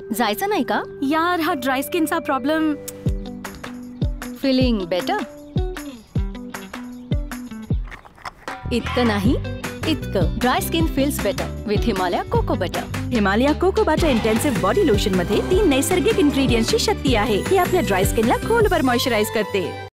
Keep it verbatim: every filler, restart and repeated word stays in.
जायचं नाही का? यार हा ड्राय स्किनचा प्रॉब्लेम. Feeling better? इतकं नाही, इतकं. Dry skin feels better with Himalaya cocoa butter. Himalaya cocoa butter intensive body lotion मध्ये तीन नैसर्गिक इंग्रेडियंट्सची शक्ती आहे. ही आपल्या ड्राय स्किनला खोलवर मॉइश्चराइज करते.